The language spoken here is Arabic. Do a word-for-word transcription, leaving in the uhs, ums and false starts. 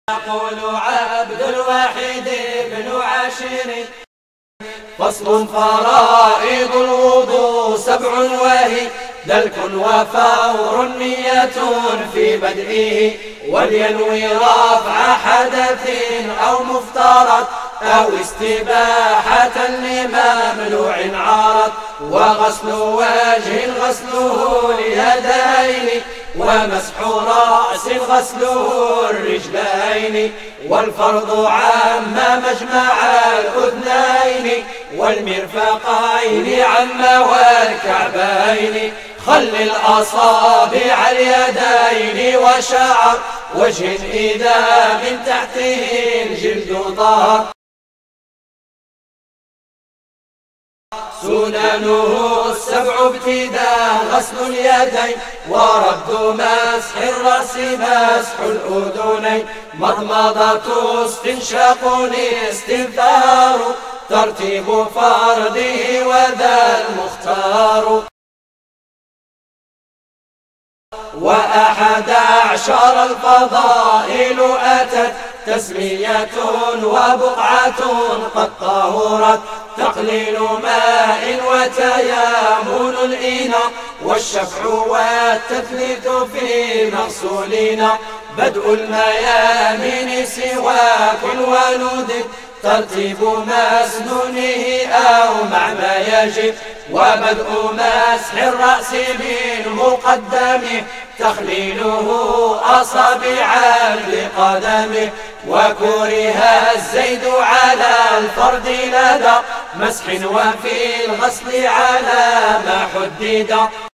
يقول عبد الواحد بن عاشر: فصل فرائض الوضوء سبع وهي دلك وفور نية في بدئه، ولينوي رفع حدث أو مفترض أو استباحة لممنوع عارض، وغسل وجه غسله اليدين، ومسح رأس غسله الرجلين، والفرض عم مجمع الأذنين، والمرفقين عم والكعبين. خل الأصابع اليدين وشعر وجه إذا من تحته الجلد ظهر. سننه السبع ابتداء غسل اليدين، ورد مسح الرأس مسح الأذنين، مضمضة استنشاق استنثار، ترتيب فرضه وذا المختار. وأحد عشر الفضائل أتت تسمية وبقعة قد طهرت، تقليل ماء وتيامن الإناء، والشفع والتثليث في مغسولين، بدء الميامن سواك وندب، ترتيب مسنونه أو مع ما يجب، وبدء مسح الرأس بالمقدم، تخليله أصابعا بقدمه. وكره الزيد على الفرد لدى مسح، وفي الغسل على ما حدد،